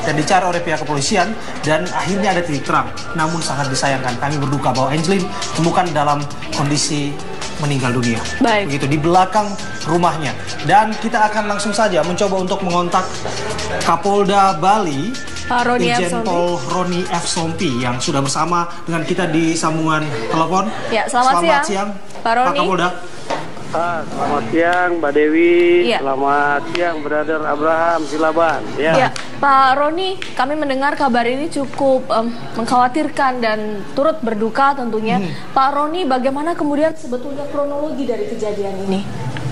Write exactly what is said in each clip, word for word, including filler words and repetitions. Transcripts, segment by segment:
dan dicari oleh pihak kepolisian dan akhirnya ada titik terang. Namun sangat disayangkan, kami berduka bahwa Angelin ditemukan dalam kondisi meninggal dunia. Baik. Begitu di belakang rumahnya. Dan kita akan langsung saja mencoba untuk mengontak Kapolda Bali, Pak Roni F. Irjen Pol Roni F. Sompi yang sudah bersama dengan kita di sambungan telepon. Ya, selamat, selamat siang, siang Pak Roni. Pak Kapolda. Ah, selamat siang Mbak Dewi, ya. Selamat siang Brother Abraham Silaban. Ya. Ya, Pak Roni, kami mendengar kabar ini cukup um, mengkhawatirkan dan turut berduka tentunya. Hmm. Pak Roni, bagaimana kemudian sebetulnya kronologi dari kejadian ini?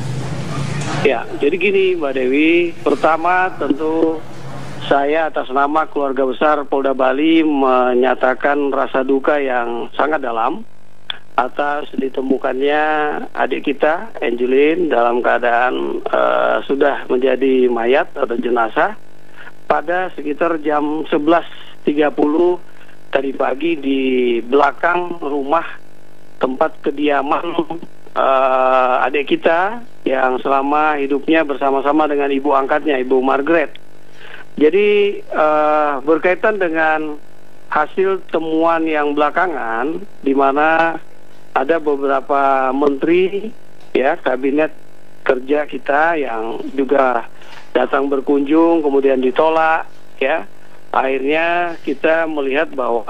Ya, jadi gini Mbak Dewi, pertama tentu saya atas nama keluarga besar Polda Bali menyatakan rasa duka yang sangat dalam atas ditemukannya adik kita, Angelin, dalam keadaan uh, sudah menjadi mayat atau jenazah pada sekitar jam sebelas tiga puluh tadi pagi di belakang rumah tempat kediaman uh, adik kita yang selama hidupnya bersama-sama dengan ibu angkatnya, Ibu Margaret. Jadi uh, berkaitan dengan hasil temuan yang belakangan, di mana ada beberapa menteri ya kabinet kerja kita yang juga datang berkunjung kemudian ditolak ya. Akhirnya kita melihat bahwa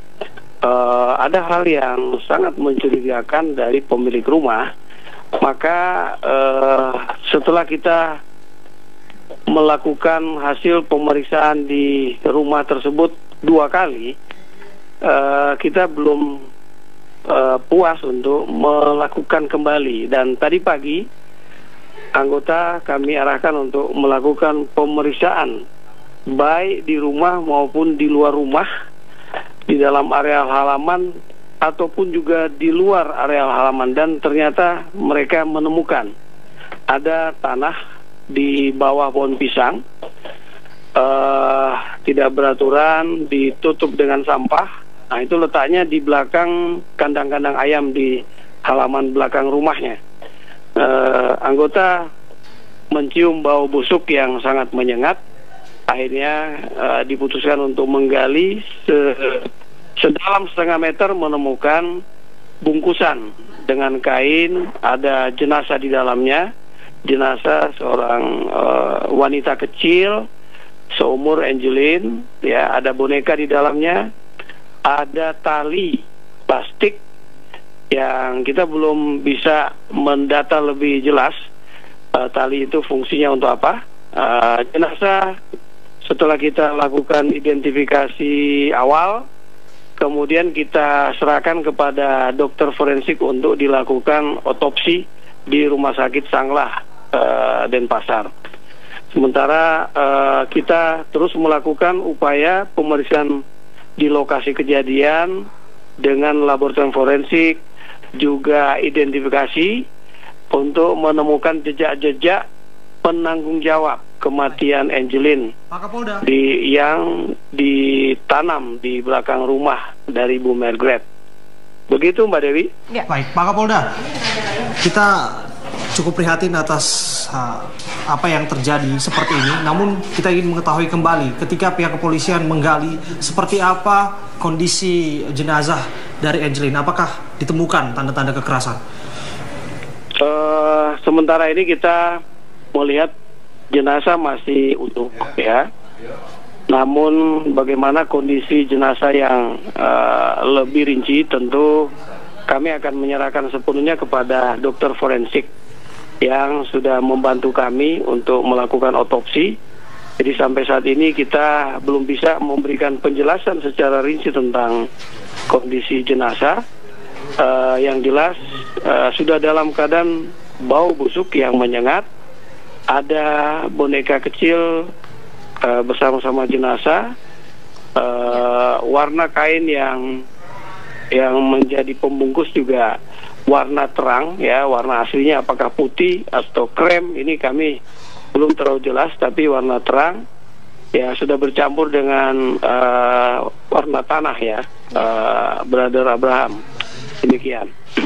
uh, ada hal yang sangat mencurigakan dari pemilik rumah. Maka uh, setelah kita melakukan hasil pemeriksaan di rumah tersebut dua kali, uh, kita belum Uh, puas untuk melakukan kembali, dan tadi pagi anggota kami arahkan untuk melakukan pemeriksaan baik di rumah maupun di luar rumah, di dalam area halaman ataupun juga di luar area halaman, dan ternyata mereka menemukan ada tanah di bawah pohon pisang, uh, tidak beraturan, ditutup dengan sampah. Nah, itu letaknya di belakang kandang-kandang ayam di halaman belakang rumahnya. E, anggota mencium bau busuk yang sangat menyengat. Akhirnya e, diputuskan untuk menggali se sedalam setengah meter, menemukan bungkusan dengan kain, ada jenazah di dalamnya. Jenazah seorang e, wanita kecil seumur Angelin, ya, ada boneka di dalamnya. Ada tali plastik yang kita belum bisa mendata lebih jelas uh, tali itu fungsinya untuk apa. Uh, jenazah setelah kita lakukan identifikasi awal, kemudian kita serahkan kepada dokter forensik untuk dilakukan otopsi di Rumah Sakit Sanglah, uh, Denpasar. Sementara uh, kita terus melakukan upaya pemeriksaan di lokasi kejadian dengan laboratorium forensik, juga identifikasi untuk menemukan jejak-jejak penanggung jawab kematian Angelin di, yang ditanam di belakang rumah dari Bu Margaret. Begitu Mbak Dewi. Ya. Baik, Pak Kapolda, kita cukup prihatin atas uh, apa yang terjadi seperti ini. Namun kita ingin mengetahui kembali ketika pihak kepolisian menggali seperti apa kondisi jenazah dari Angelin. Apakah ditemukan tanda-tanda kekerasan? Uh, sementara ini kita melihat jenazah masih utuh ya. Namun bagaimana kondisi jenazah yang uh, lebih rinci tentu kami akan menyerahkan sepenuhnya kepada dokter forensik yang sudah membantu kami untuk melakukan otopsi. Jadi sampai saat ini kita belum bisa memberikan penjelasan secara rinci tentang kondisi jenazah. Uh, yang jelas uh, sudah dalam keadaan bau busuk yang menyengat. Ada boneka kecil uh, bersama-sama jenazah. Uh, warna kain yang yang menjadi pembungkus juga warna terang ya, warna aslinya apakah putih atau krem ini kami belum terlalu jelas, tapi warna terang ya, sudah bercampur dengan uh, warna tanah ya, uh, Brother Abraham. Demikian. Ya.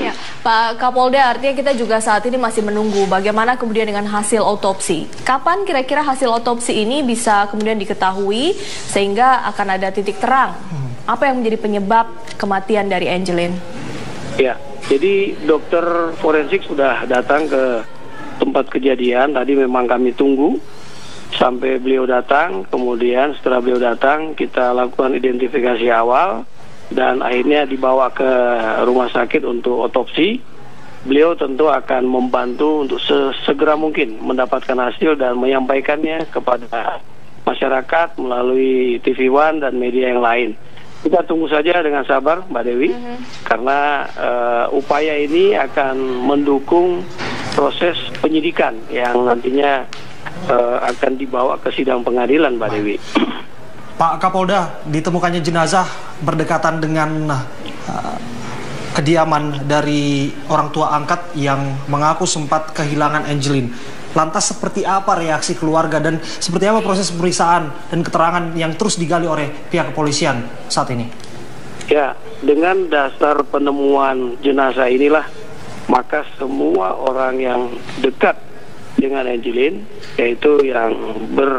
Pak Kapolda, artinya kita juga saat ini masih menunggu bagaimana kemudian dengan hasil otopsi. Kapan kira-kira hasil otopsi ini bisa kemudian diketahui sehingga akan ada titik terang? Apa yang menjadi penyebab kematian dari Angeline? Ya, jadi dokter forensik sudah datang ke tempat kejadian. Tadi memang kami tunggu sampai beliau datang. Kemudian setelah beliau datang, kita lakukan identifikasi awal. Dan akhirnya dibawa ke rumah sakit untuk otopsi. Beliau tentu akan membantu untuk sesegera mungkin mendapatkan hasil dan menyampaikannya kepada masyarakat melalui T V One dan media yang lain. Kita tunggu saja dengan sabar, Mbak Dewi, mm-hmm. karena uh, upaya ini akan mendukung proses penyidikan yang nantinya uh, akan dibawa ke sidang pengadilan, Mbak Dewi. Pak Kapolda, ditemukannya jenazah berdekatan dengan uh, kediaman dari orang tua angkat yang mengaku sempat kehilangan Angeline. Lantas seperti apa reaksi keluarga dan seperti apa proses pemeriksaan dan keterangan yang terus digali oleh pihak kepolisian saat ini? Ya, dengan dasar penemuan jenazah inilah, maka semua orang yang dekat dengan Angeline, yaitu yang ber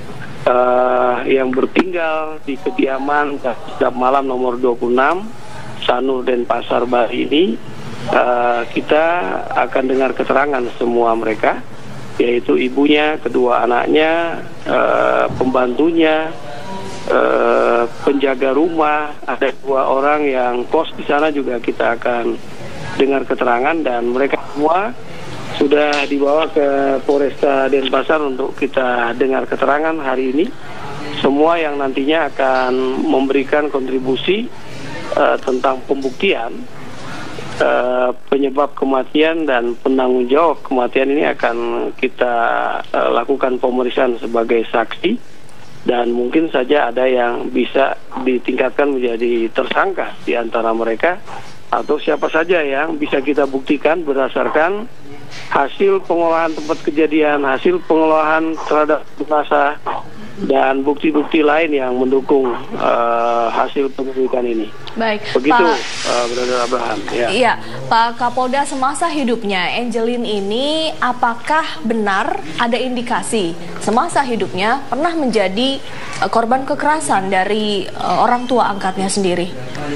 Uh, yang bertinggal di kediaman setiap malam nomor dua puluh enam Sanur Denpasar Bali ini, uh, kita akan dengar keterangan semua mereka, yaitu ibunya, kedua anaknya, uh, pembantunya, uh, penjaga rumah, ada dua orang yang kos di sana juga kita akan dengar keterangan, dan mereka semua sudah dibawa ke Polresta Denpasar untuk kita dengar keterangan hari ini. Semua yang nantinya akan memberikan kontribusi uh, tentang pembuktian uh, penyebab kematian dan penanggung jawab kematian ini akan kita uh, lakukan pemeriksaan sebagai saksi, dan mungkin saja ada yang bisa ditingkatkan menjadi tersangka di antara mereka, atau siapa saja yang bisa kita buktikan berdasarkan hasil pengolahan tempat kejadian, hasil pengolahan terhadap jenazah, dan bukti-bukti lain yang mendukung uh, hasil penyelidikan ini. Baik, begitu, Pak, uh, Brother Abraham. Ya. Iya, Pak Kapolda, semasa hidupnya Angeline ini apakah benar ada indikasi semasa hidupnya pernah menjadi uh, korban kekerasan dari uh, orang tua angkatnya sendiri?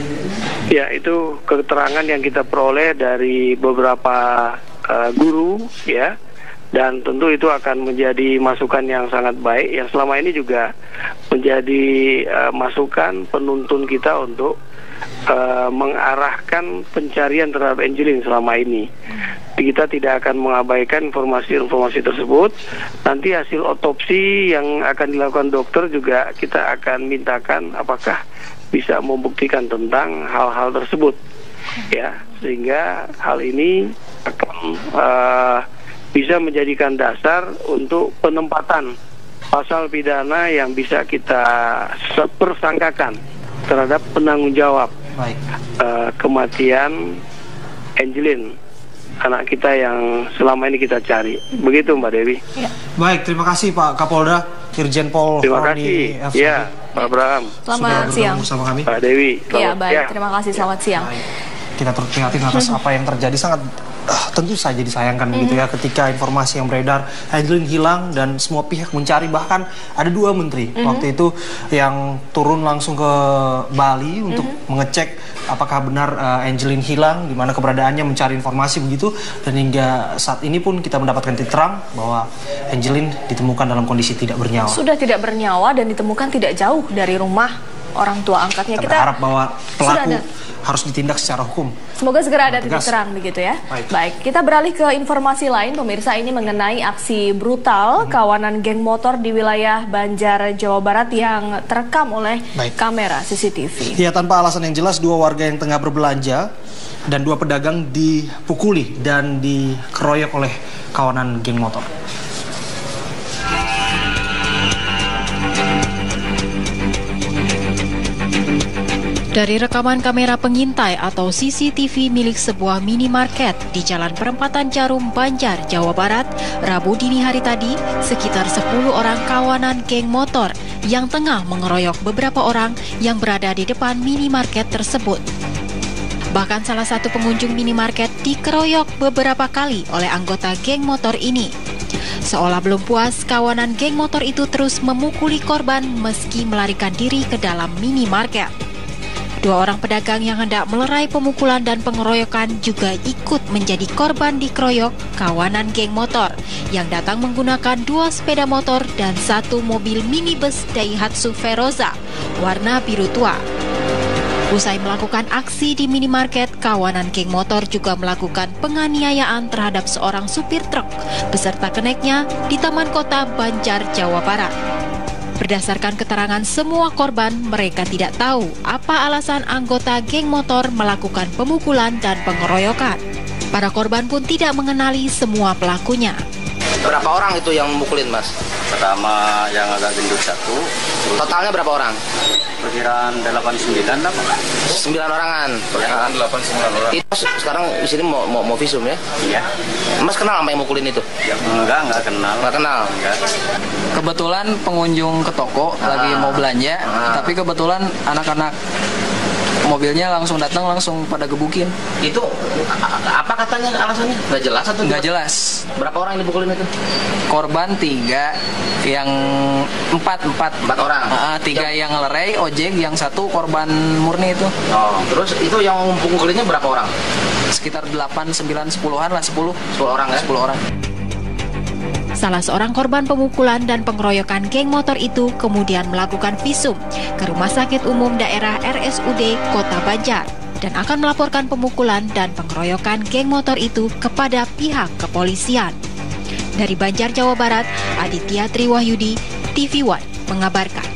Ya, itu keterangan yang kita peroleh dari beberapa uh, guru, ya. Dan tentu itu akan menjadi masukan yang sangat baik, yang selama ini juga menjadi uh, masukan penuntun kita untuk uh, mengarahkan pencarian terhadap Angeline selama ini. Kita tidak akan mengabaikan informasi-informasi tersebut. Nanti hasil otopsi yang akan dilakukan dokter juga kita akan mintakan apakah bisa membuktikan tentang hal-hal tersebut, ya, sehingga hal ini akan uh, bisa menjadikan dasar untuk penempatan pasal pidana yang bisa kita persangkakan terhadap penanggung jawab uh, kematian Angeline, anak kita yang selama ini kita cari. Begitu, Mbak Dewi. Ya. Baik, terima kasih Pak Kapolda, Irjen Pol Terima kasih. Ya, Pak Abraham. Selamat siang bersama kami. Pak Dewi. Iya, baik. Ya. Terima kasih. Selamat siang. Baik. Kita turut prihatin atas apa yang terjadi, sangat uh, tentu saja disayangkan begitu ya, ketika informasi yang beredar Angeline hilang dan semua pihak mencari, bahkan ada dua menteri mm-hmm. waktu itu yang turun langsung ke Bali untuk mm-hmm. mengecek apakah benar uh, Angeline hilang, di mana keberadaannya, mencari informasi begitu, dan hingga saat ini pun kita mendapatkan titik terang bahwa Angeline ditemukan dalam kondisi tidak bernyawa. Sudah tidak bernyawa dan ditemukan tidak jauh dari rumah orang tua angkatnya. Kita, kita berharap bahwa pelaku harus ditindak secara hukum. Semoga segera ada titik terang begitu ya. Baik. Baik, kita beralih ke informasi lain, pemirsa, ini mengenai aksi brutal hmm. kawanan geng motor di wilayah Banjar, Jawa Barat yang terekam oleh Baik. kamera C C T V. Ya, tanpa alasan yang jelas, dua warga yang tengah berbelanja dan dua pedagang dipukuli dan dikeroyok oleh kawanan geng motor. Dari rekaman kamera pengintai atau C C T V milik sebuah minimarket di Jalan Perempatan Jarum, Banjar, Jawa Barat, Rabu dini hari tadi, sekitar sepuluh orang kawanan geng motor yang tengah mengeroyok beberapa orang yang berada di depan minimarket tersebut. Bahkan salah satu pengunjung minimarket dikeroyok beberapa kali oleh anggota geng motor ini. Seolah belum puas, kawanan geng motor itu terus memukuli korban meski melarikan diri ke dalam minimarket. Dua orang pedagang yang hendak melerai pemukulan dan pengeroyokan juga ikut menjadi korban dikeroyok kawanan geng motor yang datang menggunakan dua sepeda motor dan satu mobil minibus Daihatsu Veroza warna biru tua. Usai melakukan aksi di minimarket, kawanan geng motor juga melakukan penganiayaan terhadap seorang supir truk beserta keneknya di Taman Kota Banjar, Jawa Barat. Berdasarkan keterangan semua korban, mereka tidak tahu apa alasan anggota geng motor melakukan pemukulan dan pengeroyokan. Para korban pun tidak mengenali semua pelakunya. Berapa orang itu yang memukulin, Mas? Pertama yang agak gendut satu. Totalnya berapa orang? Perkiraan delapan sembilan lah, Pak. sembilan orangan. Perkiraan delapan sembilan orang. Itu sekarang di sini mau, mau, mau visum ya? Iya. Mas kenal sama yang mukulin itu? Ya, enggak, enggak kenal. Enggak kenal? Enggak. Kebetulan pengunjung ke toko ah. lagi mau belanja, ah. tapi kebetulan anak-anak mobilnya langsung datang langsung pada gebukin. Itu apa katanya alasannya? Nggak jelas atau nggak jelas. Berapa orang yang dipukulin itu? Korban tiga, yang empat empat empat orang. Uh, tiga yang, yang lerai ojek, yang satu korban murni itu. Oh, terus itu yang memukulinnya berapa orang? Sekitar delapan, sembilan, sepuluhan lah, sepuluh. sepuluh orang ya? sepuluh orang. Salah seorang korban pemukulan dan pengeroyokan geng motor itu kemudian melakukan visum ke Rumah Sakit Umum Daerah R S U D Kota Banjar dan akan melaporkan pemukulan dan pengeroyokan geng motor itu kepada pihak kepolisian. Dari Banjar, Jawa Barat, Aditya Triwahyudi, T V One mengabarkan.